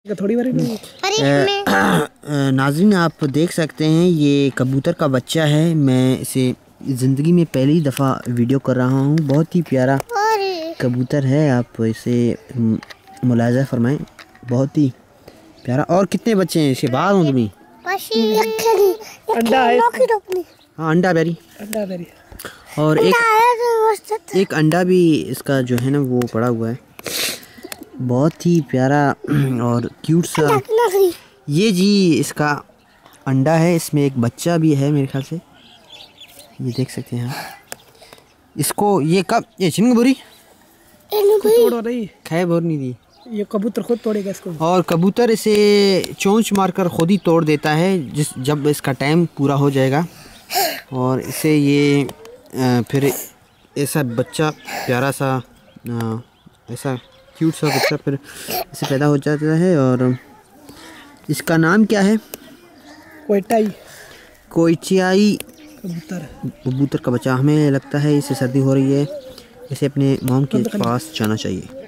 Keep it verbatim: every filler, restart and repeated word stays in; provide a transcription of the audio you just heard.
थोड़ी बारी नाज़रीन आप देख सकते हैं ये कबूतर का बच्चा है। मैं इसे ज़िंदगी में पहली दफ़ा वीडियो कर रहा हूँ। बहुत ही प्यारा कबूतर है, आप इसे मुलाज़ा फरमाएं। बहुत ही प्यारा। और कितने बच्चे हैं इसके बाद हूँ तुम्हें? अंडा है, हाँ अंडा बेरी, अंडा बेरी। और एक एक अंडा भी इसका जो है ना वो पड़ा हुआ है। बहुत ही प्यारा और क्यूट सा ये जी इसका अंडा है। इसमें एक बच्चा भी है मेरे ख्याल से, ये देख सकते हैं आप। इसको ये कब ये छिन बोरी तोड़ रही खाए बोर नहीं दी, ये कबूतर खुद तोड़ेगा इसको। और कबूतर इसे चोंच मारकर खुद ही तोड़ देता है जिस जब इसका टाइम पूरा हो जाएगा। और इसे ये आ, फिर ऐसा बच्चा प्यारा सा आ, ऐसा क्यूट सा बच्चा फिर इसे पैदा हो जाता है। और इसका नाम क्या है? कोयटाई कोयचियाई कबूतर कबूतर का बच्चा। हमें लगता है इसे सर्दी हो रही है, इसे अपने मॉम के पास जाना चाहिए।